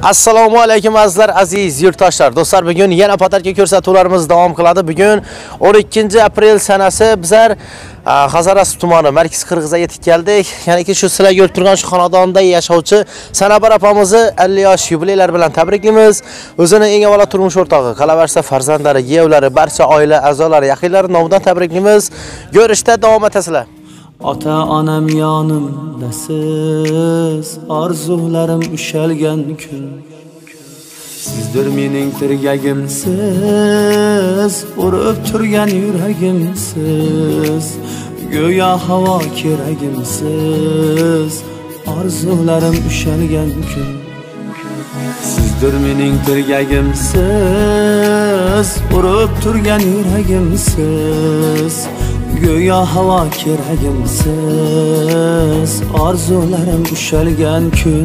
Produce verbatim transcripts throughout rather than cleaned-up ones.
Assalomu alaykum azizlar, aziz yurtdoshlar. Do'stlar, bugun yana patarka ko'rsatuvlarimiz davom qiladi. Bugun o'n ikkinchi aprel sanasi bizlar Hazaras tumani Markaz Qirg'izga yetib keldik. Ya'ni ki shu sizlar ko'rib turgan shu xonadonda yashovchi Sanabar opamizni ellik yosh yubileylar bilan tabriklaymiz. O'zini eng avvalo turmush o'rtog'i, qolaversa farzandlari, kuyovlari, barcha oila a'zolari, yaqinlari nomidan tabriklaymiz. Ko'rishda davom etasizlar. Ota onam yonimdasiz, orzularim ushalgan kun. Sizdir mening tirgagimsiz, urib turgan yuragimsiz. Go'yo havo keragimsiz, orzularim ushalgan kun. Sizdir mening tirgagimsiz, urib turgan yuragimsiz. Go'yo havo keragimsiz, orzularim ushalgan kun.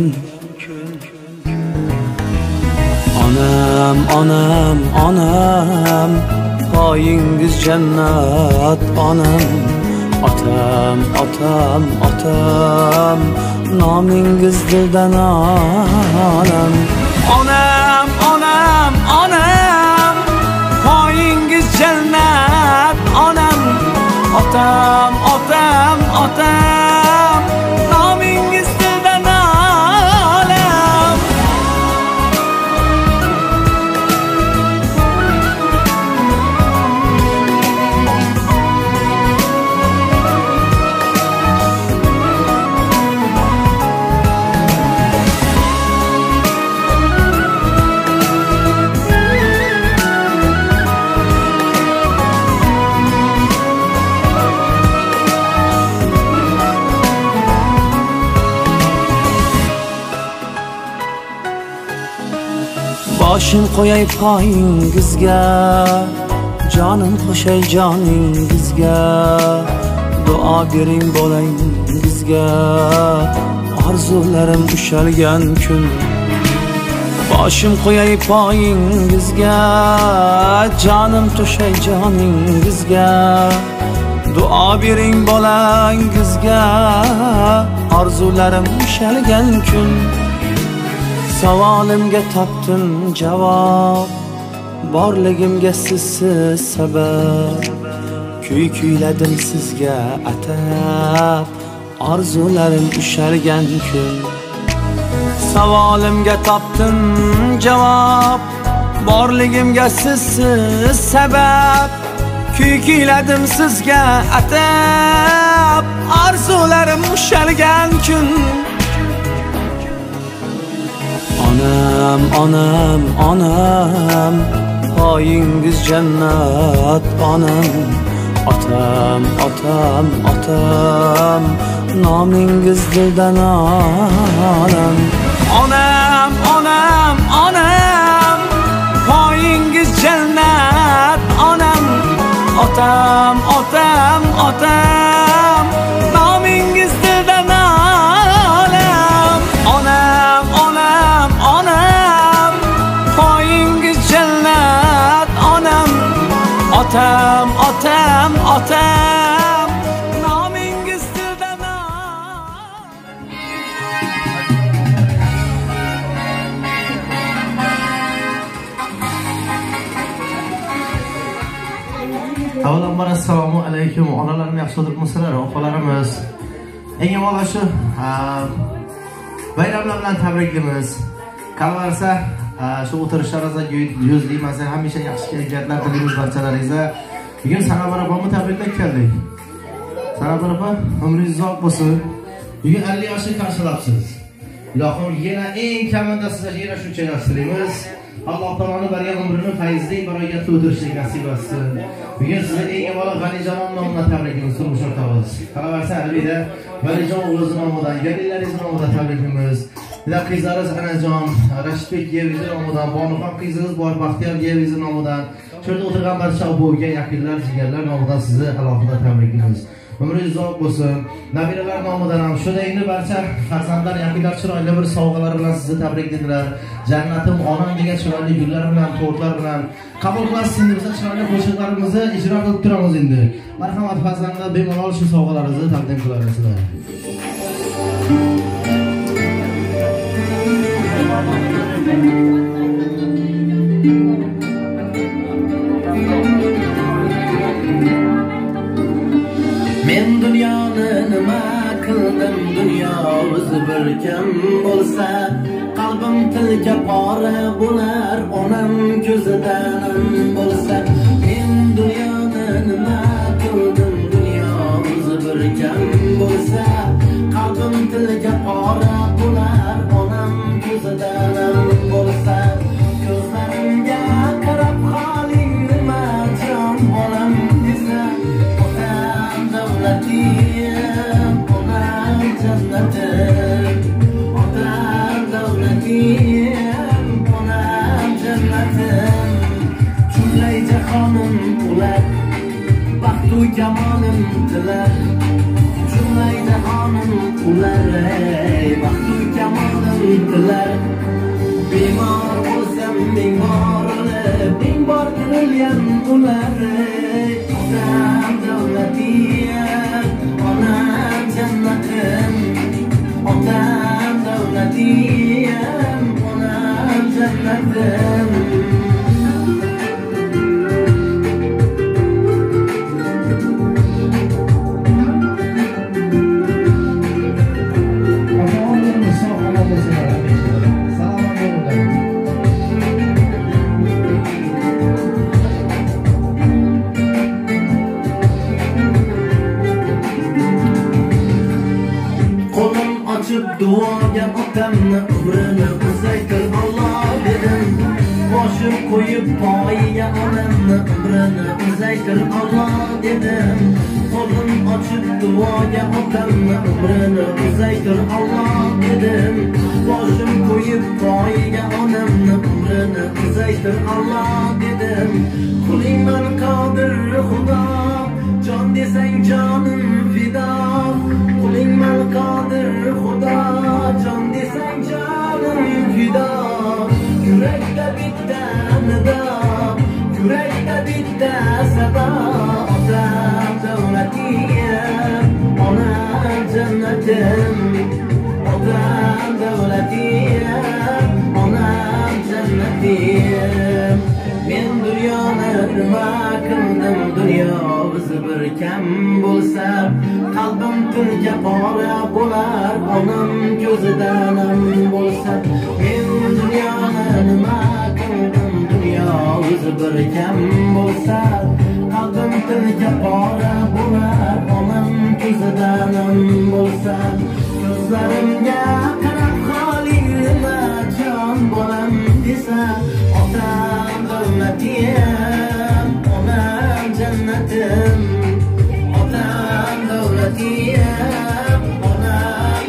Onam, onam, onam, poyingiz jannat onam. Otam, otam, otam, nomingiz dildan onam. Onam, onam, onam, poyingiz jannat onam. Otam, otam, otam, nomingiz dildan olam. Boshim qo'yay poyingizga, jonim qo'shay joningizga. Duo bering bolangizga, orzularim ushalgan kun. Boshim qo'yay poyingizga, jonim to'shay joningizga. Duo bering bolangizga, orzularim ushalgan kun. Savolimga topdim javob, borligimga sizsiz sabab. Kuy kuyladim sizga atab, orzularim ushalgan kun. Savolimga topdim javob, borligimga sizsiz sabab. Kuy kuyladim sizga atab, orzularim ushalgan kun. Onam, onam, onam, poyingiz jannat onam. Otam, otam, otam, nomingiz dildan olam. Onam, onam, onam, poyingiz jannat onam. Otam, otam, otam, nomingiz dildan olam. Onam, onam, onam, poyingiz jannat onam. Otam, otam, otam, nomingiz dildan Avvalambor assalomu alaykum. Onalarni yaxshi o'tiribmisizlar, opalarimiz. Eng avvalo shu bayramlar bilan tabriklaymiz. Qolaversa, shu o'tirishlaringizda yuzlaymiz, hamisha yaxshi kayfiyatlar tilaymiz barchalaringizga. Bugun Sanabar opamni tabriklab keldik. Sanabar opa, umringiz uzoq bo'lsin. Bugun ellik yoshni qarshilabsiz. Ilohim yana eng kamida sizga yana shuncha yosh tilaymiz. Alloh taoloning bergan umrini fayzli barogatda o'tirishni nasib etsin. Bugun sizni eng avvalo Valijon nomidan tabriklaymiz, turmush o'rtog'ingiz. Qolaversa, albatta Valijon o'z nomidan, galinlaringiz nomidan tabriklaymiz. Ila qizlaringiz Anajon, Rashidbek yeviz nomidan, Bonuxon qizingiz bor, Baxtiyor yeviz nomidan, cho'rda o'tirgan barcha o'buga, yaqinlar, jigarlar nomidan sizni alohida tabriklaymiz. Umringiz uzoq bo'lsin. Nabiralar nomidan ham shuningdek barcha farzandlar, yaqinlar chiroyli bir sovg'alar bilan sizni tabriklaydilar. Jannatim onam degan chiroyli gullar bilan, tortlar bilan qabul qilasiz. Endi biz chiroyli qo'shiqlarimizni ijro qilib turamiz endi. Marhamat farzandlar, bemalol shu sovg'alaringizni taqdim qilasizlar. Men dunyoni nima qildim, dunyo o'zi bir kim bo'lsa, qalbim tilga pora bo'lar, onam ko'zidan bo'lsa. Men dunyoni nima qildim, dunyo o'zi bir kim bo'lsa, qalbim tilga pora bo'lar, onam ko'zidan bo'lsa. Ko'zlarimga qarab holing nima jon bolam desa, otam davlatim, onam jannatim, otam davlatim, onam jannatim. Jumlay jahonim ular, baxtu kamolim tilar. Jumlay jahonim ular, baxtu kamolim tilar. Bemor bo'lsam ming bor o'lib, ming bor tirilgan ular. Otam davlatim, onam jannatim, otam davlatim, onam jannatim. Duoga otamni umrini uzaytir Alloh dedim. Boshim qo'yib poyiga onamni umrini uzaytir Alloh dedim. Qo'lim ochib duoga otamni umrini uzaytir Alloh dedim. Boshim qo'yib poyiga onamni umrini uzaytir Alloh dedim. Qulingman qodir Xudo, jon desang jonim fido. Qulingman qodir Xudo, jon desang jonim fido. Yurakda bitta nido, yurakda bitta sado. Otam davlatim, onam jannatim, otam davlatim, onam jannatim. Men dunyoni nima qildim, dunyo o'zi bir kam bo'lsa, qalbim tilga pora bo'lar, onam ko'zidan bo'lsa. Men dunyoni nima qildim, dunyo o'zi bir kam bo'lsa, qalbim tilga pora bo'lar, onam ko'zidan bo'lsa. Ko'zlarimga qarab holing nima jon bolam desa, otam davlatim, onam jannatim, otam davlatim, onam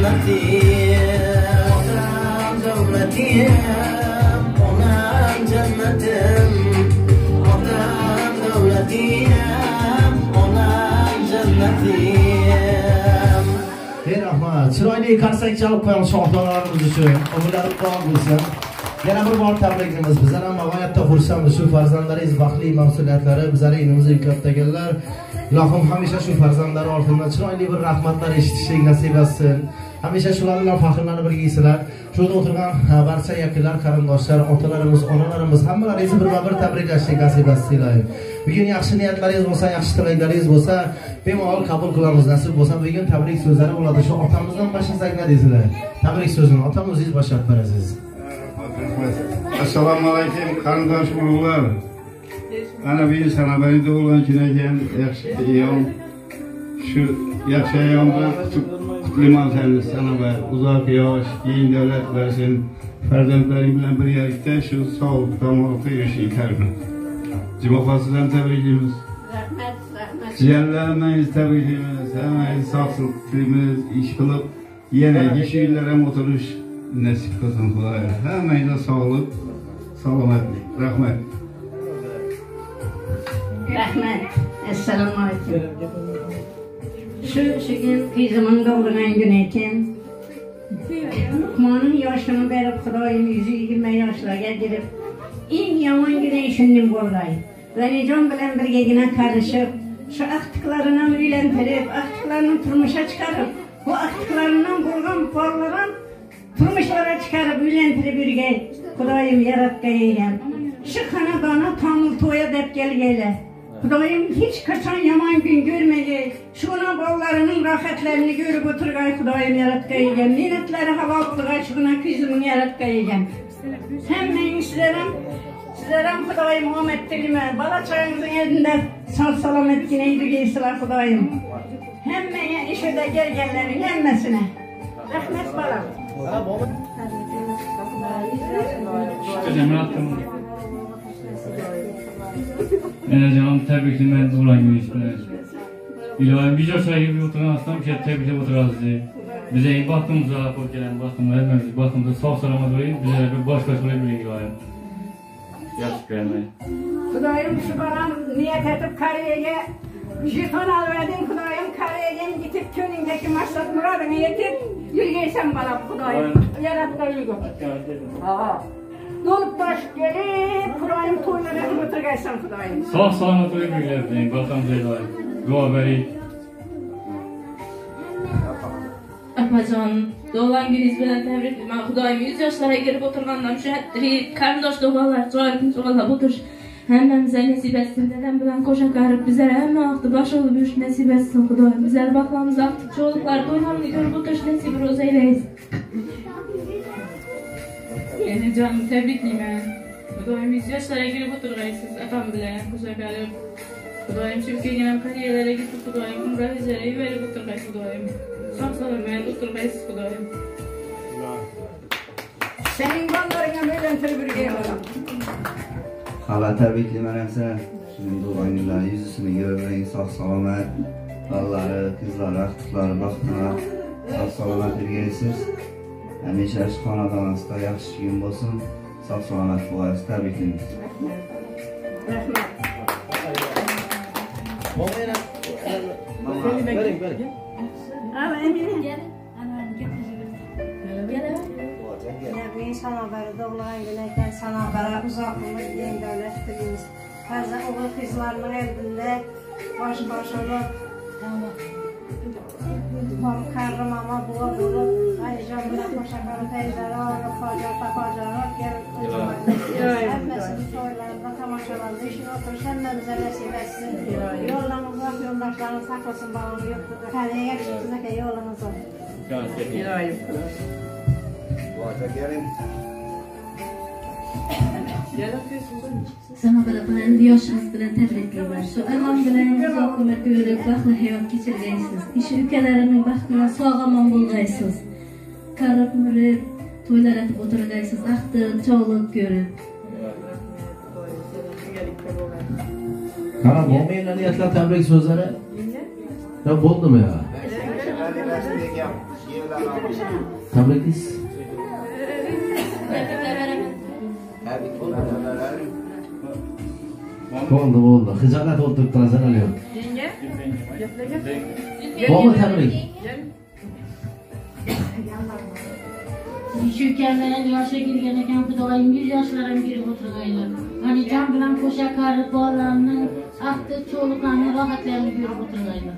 jannatim, otam davlatim, onam jannatim, otam davlatim, onam jannatim. Ey rahmat, chiroyli qarsak chalib qo'yamiz shohdolarimiz uchun. Umrlari uzoq bo'lsin. Yana bir bor tabriklaymiz. Bizlar ham g'oyatda xursandmiz. Shu farzandlaringiz baxtli mas'uliyatlari bizlarning inimizga yuklabdaganlar. Ilohim hamisha shu farzandlar ortidan chiroyli bir rahmatlar eshitishlik nasib etsin. Hamisha shular bilan faxrlanib birgaysizlar. Shunda o'tirgan barcha yaqinlar, qarindoshlar, otalarimiz, onalarimiz hammalaringizni bir-bir tabriklashlik nasib etsin. Bugun yaxshi niyatlaringiz bo'lsa, yaxshi tilaklaringiz bo'lsa, bemalol qabul qilamiz. Nasib bo'lsa, bugun tabrik so'zlari bo'ladi. Shu otamizdan boshlasak nima deysizlar? Tabrik so'zini otam o'zingiz boshlab berasiz. Assalomu alaykum qarindosh urug'lar. Ana bu sanabari tug'ilgan kun ekan, yaxshi ayom. Shu yaxshi ayomdan qutlayman seni sanabar. Uzoq yosh, keng davlat versin. Farzandlaring bilan birgalikda shu sog'lik tomonda yurishing karim. Jumafasidan tabriklaymiz. Rahmat, rahmat. Jiyanlaringizni tabriklaymiz. Hammangizni sog'lik tilaymiz, ish qilib yana ish uylar ham o'tirish nasib qilsin Xudoy. Hammangizga sog'lik, salomatlik. Rahmat. Rahmat. Assalomu alaykum. Shu shugin qizimin tug'ilgan kun ekan. Luqmonim yoshini berib, Xudoyim yuz yigirma yoshlarga kirib, eng yomon kun shundan bo'ldi. Valijon bilan birgagina qarishib, shu aqtiqlarini uylantirib, aqtiqlarini turmusha chiqarib, bu aqtiqlaridan bo'lgan bolalar turmuşlara çıkarıp ülentirip ürgey. Kudayım yaratkayıyken. Şu kanadana tamıl toya dep gelgeyle. Kudayım hiç kaçan yaman gün görmeyey. Şuna bollarının rahatlarını görüp oturgay Kudayım yaratkayıyken. Minetleri hava bulgay şuna kızımın yaratkayıyken. Hemmeyin sizlerim, sizlerim Kudayım Muhammed dilime. Bala çayınızın elinde sağ salamet yine giysiler Kudayım. Hemmeye işe de gelgenlerin hemmesine. Rahmet bala. Ene canım tebrikler doğulan günüsünüz. İlahim bir yaşa gibi oturan aslan bir şey tebrikle oturarız diye. Bize iyi baktığımıza, bakıp gelen baktığımıza, hepimiz baktığımıza sağ salama dolayı bize bir baş baş oraya bilin ilahim. Yaxşı gelmeyin. Kudayım şu bana niyet edip kariyeye jeton alıverdin Kudayım kariyeye gidip könündeki maksat muradını yetip yürgeysen bana Kudayım. Yaratta yürgü. Dolup taş gelip Kudayım toylara götürgeysen Kudayım. Sağ salama dolayı bilin baktığımıza ilahim. Dua beri. Akmacan, doğulan gün izbeden tebrik edeyim. Kudayım yüz yaşlara girip oturgandan şu ettiği karındaş doğalar, çoğalım çoğalap otur. Hemmemize nasip etsin dedem bilen koşa karıp bizlere hemme aktı baş olup üç nasip etsin Kudayım. Bizler bakmamız aktı çoğuluklar doylamını görüp otur nasip roz eyleyiz. Yani canım tebrikliyim ben. Kudayım yüz yaşlara girip oturgaysız atam bilen koşa karıp. Kudayım çünkü yine kariyerlere gitip Kudayım umra üzereyi verip oturgaysız Kudayım. Sağ salamet oturgaysız Kudayım. Senin ballarına böyle tırgırgey olalım. Allah tebrikliman esa. Şimdi bu oyunlar yüzüsünü görmeyin sağ salamet. Balları, kızları, aqtiqlari, baxtlar sağ salamet birgeysiz. Hamisha shu xonadoningizda yaxshi kun bo'lsin. Sağ salamet bo'lasiz. Tabriklaymiz. Rahmat. Bering, bering. Al Emine. Ben sana beri doğulan güneyken sana beri uzak umut diyen devletimiz. Fazla oğul kızlarının evinde baş başa olup karım ama buğa bulup ayrıca buna koşakarı teyzeleri alıp facarta facarta gelip hepsini soylarında tamaşalarında işin oturuş hemmemize nasip etsin. Yoldan uzak yoldaşlarını saklasın bağlı yoktur. Kariye yakışıklızdaki yolunuz olsun. Sana kadar ben yaşınız bilen tebrikler. Şu alam bilen zakumet görüp bakla hayat geçirgeysiniz. İşi ülkelerimin baktığına sağaman bulgaysınız. Karıp mürüp, toylar atıp oturgaysınız. Aktı, çoğuluk görüp. Kana bo'lmaylar niyatlar tabrik so'zlari. Ya bo'ldimi ya? Tabriklaysiz. Bo'ldi, bo'ldi. Xijolat o'tirib turasan hali yo'q. Bo'ldi tabrik. Şu ülkelerin yaşa girgen eken Kudayım yüz yaşlara girip oturgaylar. Hani can bilen koşa karı bağlarının aktı çoğuluklarını rahatlarını görüp oturgaylar.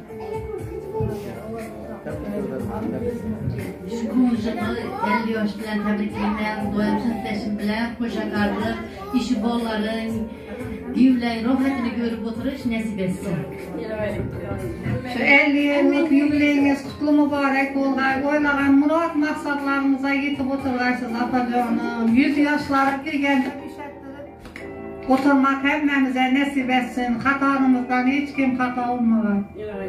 Şu konuşma elli yaş bilen tebrikleyen doyum satteşim bilen koşa karı işi bolların güvleyin rahatını görüp oturuş nasip etsin. Şu elli yıllık yübüleyiniz kutlu mübarek olgay, oylanan murat maksatlarımıza yetip oturgaysız apacanım. Yüz yaşlara girgende oturmak hemmemize nasip etsin. Hatanımızdan hiç kim hata olmadan.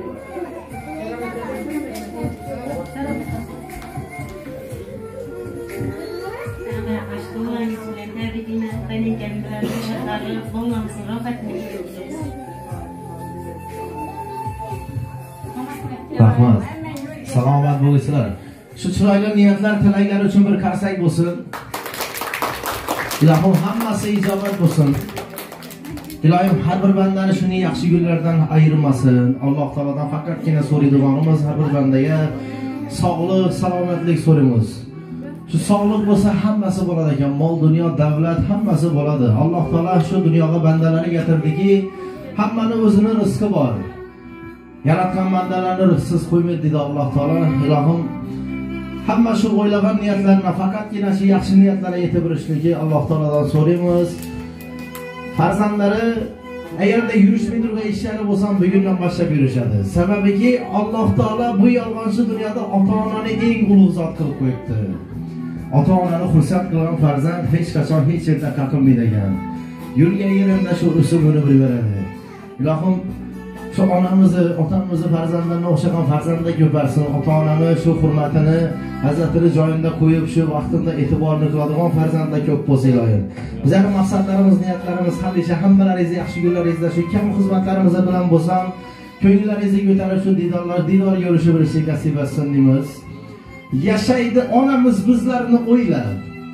Rahmat. Salomat bo'lisizlar. Shu chiroyli niyatlar, tilaklar uchun bir qarsak bo'lsin. Ilohim hammasi ijobat bo'lsin. Ilohim har bir bandani shuni yaxshi yo'llardan ayirmasin. Alloh taolodan faqatgina so'raydiganimiz har bir bandaga sog'lik, salomatlik so'raymiz. Shu sog'lik bo'lsa hammasi bo'ladi ekan. Mol, dunyo, davlat hammasi bo'ladi. Alloh taolo shu dunyoga bandalarni getirdiki, hammaning o'zining rizqi bor. Yaratgan bandalarni rizqsiz qo'ymaydi dedi Alloh taolo. Ilohim hamma shu o'ylagan niyatlarni faqatgina shu yaxshi niyatlarga yetib berishligi Alloh taoladan so'raymiz. Farzandlari agarda yurishmay turgan ishlari bo'lsa bugundan boshlab yurishadi. Sababiki Alloh taolo bu yolg'onchi dunyoda ota-onani eng ulug' zot qilib qo'yibdi. Ota-onani xursand qilgan farzand hech qachon hech yerda qaqilmaydi ekan. Yurgan yerida shu o'sib o'rib beradi. Ilohim shu onamizni, otamizni farzandlarni o'xshagan farzandlar ko'parsin. Ota-onamiz shu hurmatini, hazratini joyida qo'yib, shu vaqtida e'tiborni qiladigan farzandlar ko'p bo'lsa iloyim. Bizning maqsadlarimiz, niyatlarimiz hamisha hammalaringiz yaxshi kunlaringizda shu kam xizmatlarimiz bilan bo'lsam, ko'nglaringizni ko'tarib shu didorlar, didor yo'lishi bilishga nasib etsin deymiz. Yashaydi onamiz bizlarni o'ylab.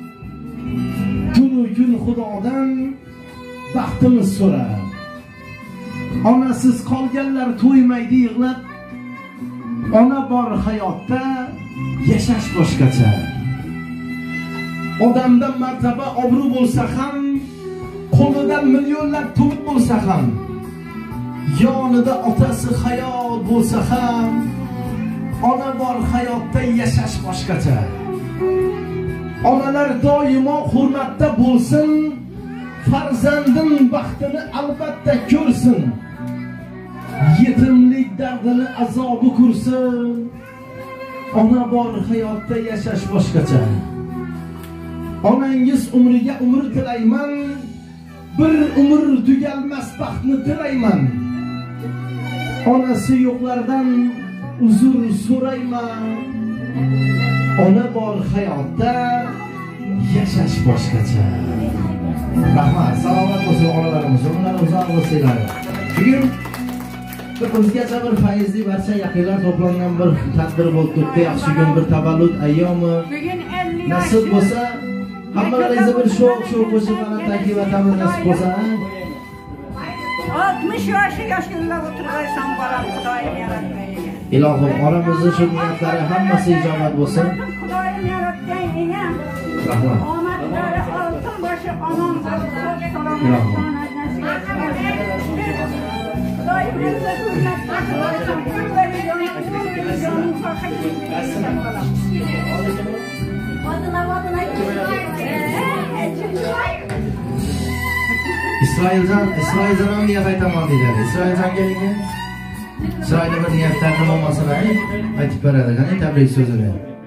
Tunu kun Xudodan baxtimiz so'rab. Onasiz qolganlar to'ymaydi yig'lab. Ona bor hayotda yashash boshqacha. Odamda martaba, obro' bo'lsa ham, qo'lidan millionlab pul bo'lsa ham, yonida otasi hayot bo'lsa ham, ona bor hayotda yashash boshqacha. Onalar doimo hurmatda bo'lsin, farzandim baxtini albatta ko'rsin. Yetimlik dardini azobi ko'rsin. Ona bor hayotda yashash boshqacha. Onangiz umriga umr tilayman, bir umr tugalmas baxtni tilayman. Onasi yo'qlardan uzr so'rayman. Ona bor hayotda yashash boshqacha. Rahmat, salomat bo'lsin onalarimiz, ular uzoq bo'lsinlar. Bugun bizgacha bir faizli barcha yaqinlar to'plangan bir tadbir bo'lib o'tdi. Yaxshi kun, bir tavallud ayyomi. Nasib bo'lsa, hammalaringizni bir sho'x-sho'x qo'shiqlarni taklif etamiz, nasib bo'lsa. oltmish yoshga yoshga o'tiraysan bolam, Xudoyim yaratmagan. Ilohim, oramizda shu niyatlari hammasi ijobat bo'lsin. Xudoyim yaratgan ekan. Rahmat. Omadlari oltin boshi omon bo'lsin. Ilohim. Xudoyim bizga hurmat qilsin. İsrailcan, İsrailcan'a niyat aytaman deyiladi. İsrailcan kelinga chiroyli bir niyatlarni bo'lmasini aytib beradi. Qani tabrik so'zini.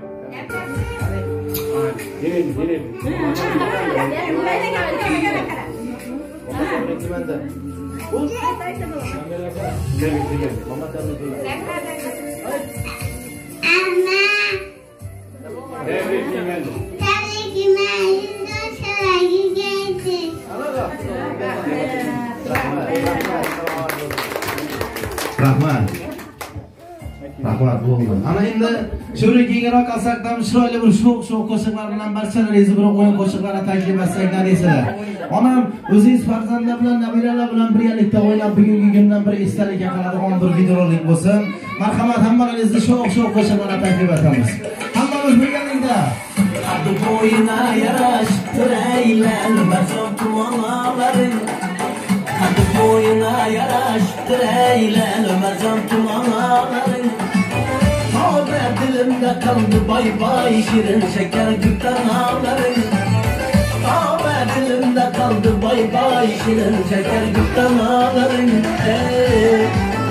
Rahmat. Rahmat bo'ldi. Ana endi shuni keyinroq qilsakdan chiroyli bir sho'x-sho'x qo'shiqlar bilan barchalaringizni bir o'yin qo'shiqlari taklif etsak deysizlar. Onam o'zingiz farzandlar bilan, nabiralar bilan birgalikda o'ynab bugungi kundan bir esdalikka qoladigan bir videorolik bo'lsin. Marhamat, hammalaringizni sho'x-sho'x qo'shiqlarni taklif etamiz. Hammamiz birgalikda Abdu bo'yina yarash tiraylar mazon tumonlaring. Abdu bo'yina yarash tiraylar mazon tumonlaring. Tavba dilimda kaldı bay bay şirin şeker gülten ağlaring. Tavba dilimda kaldı bay bay şirin şeker gülten ağlaring. Hey.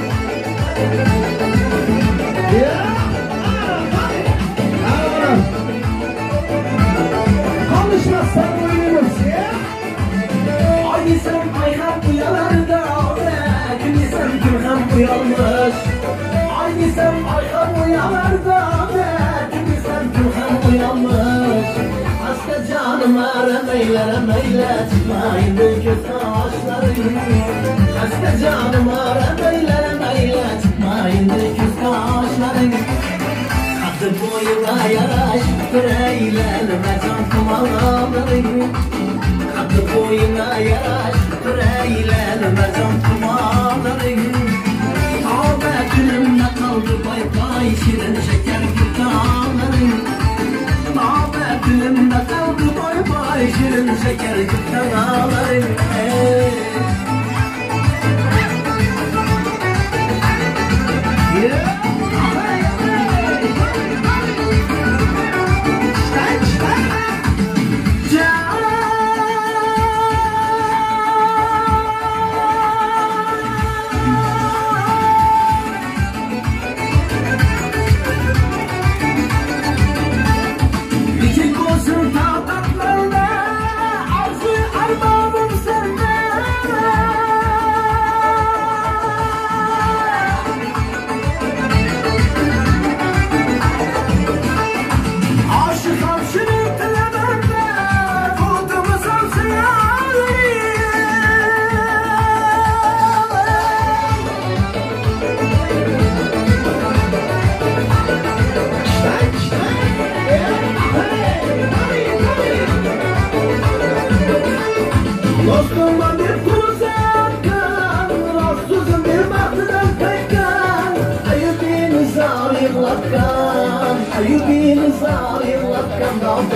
Konuşmazsan uyumuz ya. Ay sen ayhan uyalarda gün sen gün hem uyanmış. Ay sen ayhan uyalarda gün sen gün hem uyanmış. Hasta canım aramayla aramayla çıkmayın bu göz kaşların. Hasta canım aramayla aramayla çıkmayın bu göz kaşların. Adı boyuna yaraş bireyler mecan kumaların. Adı boyuna yaraş bireyler mecan kumaların. Tavbe dilimde kaldı bay bay şirin şeker gültanların. Tavbe dilimde kaldı bay bay şirin şeker gültanların. Yeah.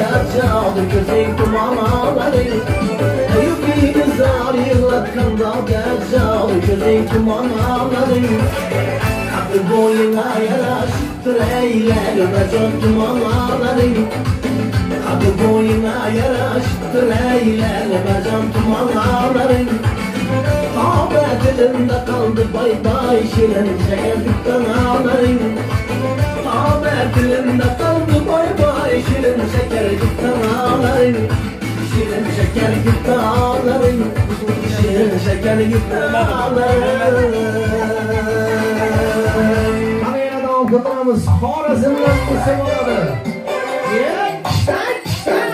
dercalı gözün kumanaları Eyüp'ü zar yıllatkanda dercalı gözün kumanaları Kaldı boyuna yaraşıktır eyler Racan kumanaları Kaldı boyuna yaraşıktır eyler Racan kumanaları Haber dilimde kaldı bay bay şirin şekerlikten ağlarım Haber dilimde kaldı bay bay şirin şekerlikten ağlarım Şirin şekerlikten ağlarım Şirin şekerlikten ağlarım Kamera devam kıtırımız Xorazmdan Musa oladı. Yerak işten işten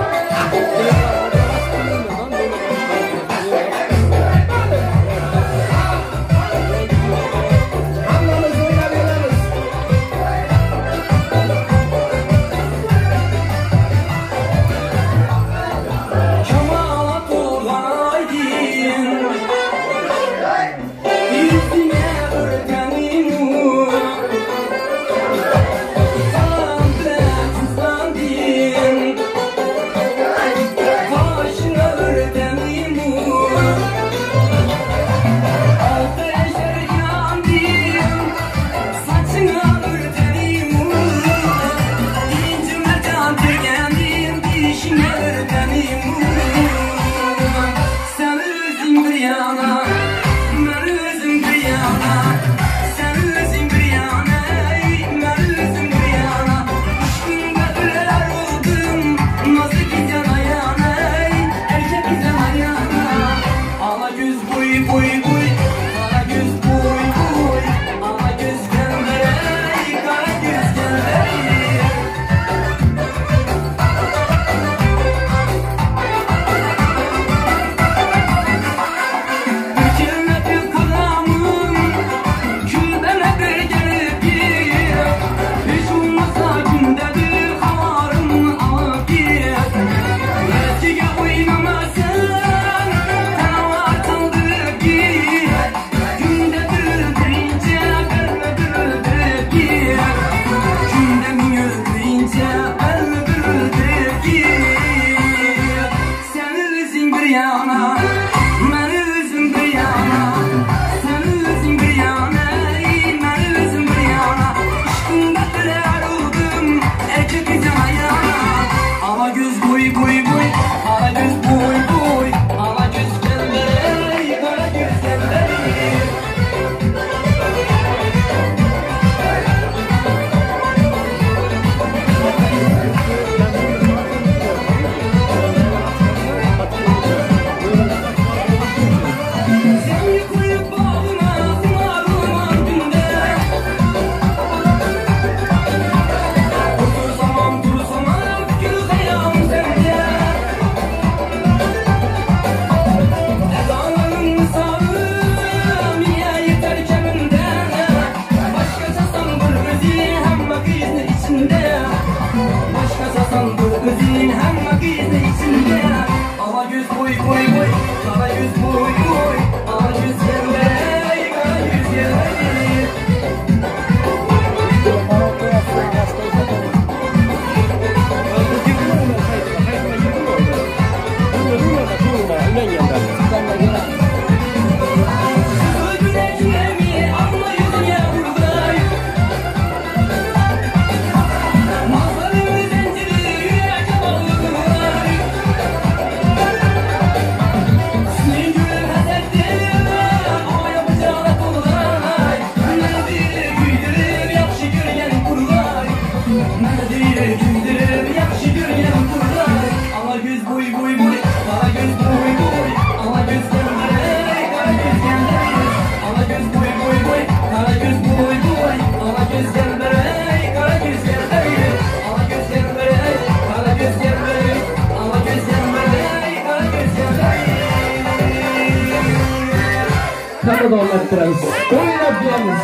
Tabii da anlattırırız. Oynayıp geliriz.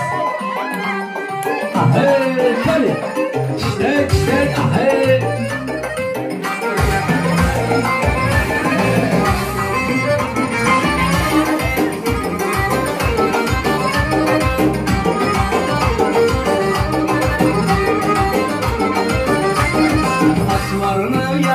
Ahey, hadi. İşte, işte, ahey. Saçlarını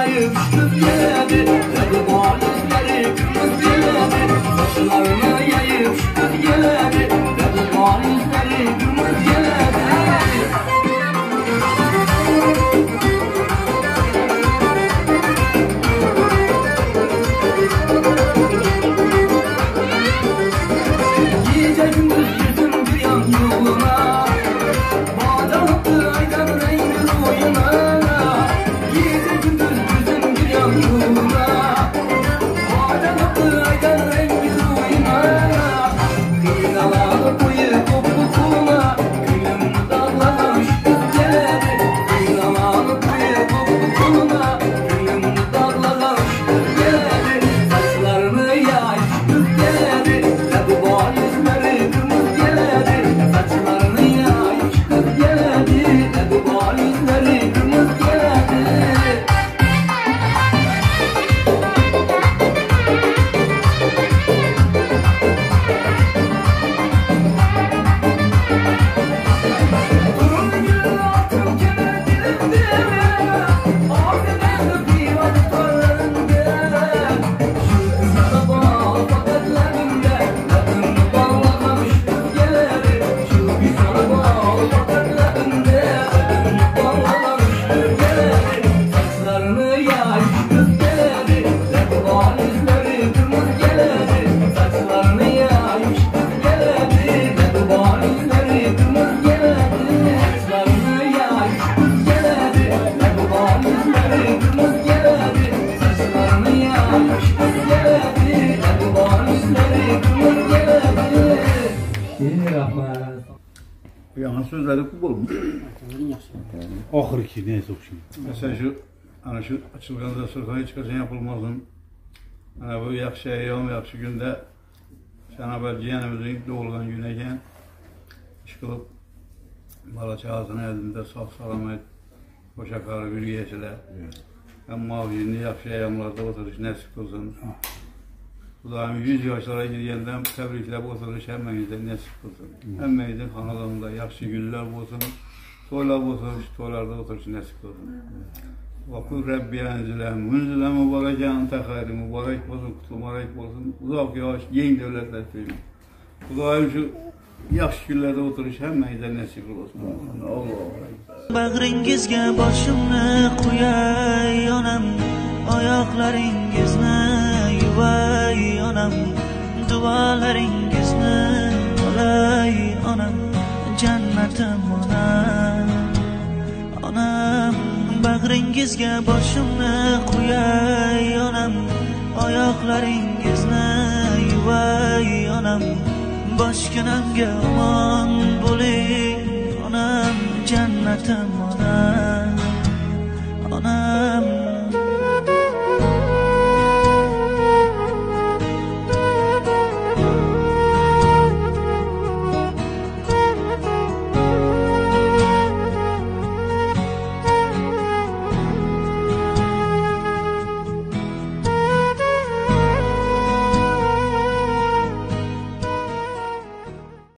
rahmat. Yana sözleri bu olmuş. Ahırki neyse okşayım. Mesela şu, ana şu açılganda sırtaya çıkarsan yapılmazın. Ana bu yakşı ayyam, yakşı günde Cenab-ı Cihanımızın doğulgan güneyken iş kılıp bala çağızın elinde sağ salamet koşa karı bir geçiler. Hem maviyini yakşı ayyamlarda oturuş nesip kılsın. Kudayım yüz yaşlara girgenden tebriklep oturuş hemmenizden nesip kılsın. Hemmenizden kanalında yakşı günler olsun. Toylar olsun, şu toylarda oturuş nesip kılsın. Vakul Rabbi enzilem, münzilem mübareken tehayri mübarek olsun, kutlu mübarek olsun. Uzak yavaş, yeni devletler tüyüm. Kudayım şu yaxşı günlerde oturuş hemmenizden nesip olsun. Allah. Bag'ringizga boshimni qo'yay onam, oyoqlaringizni yuvay onam, duolaringizni olay onam, jannatim onam. Onam, bag'ringizga boshimni qo'yay onam, oyoqlaringizni yuvay onam, boshginamga omon bo'ling onam, jannatim onam.